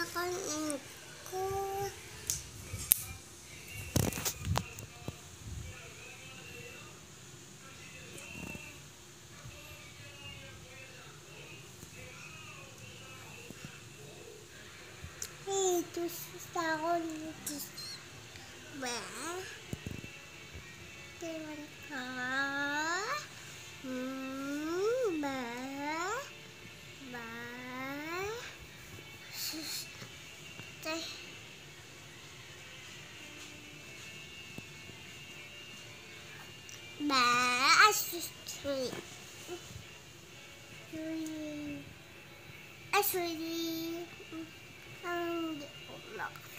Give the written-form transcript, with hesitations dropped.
akan ikut. Itu susah lukis. Bah, bah, bah, teh, bah, asli, asli, asli,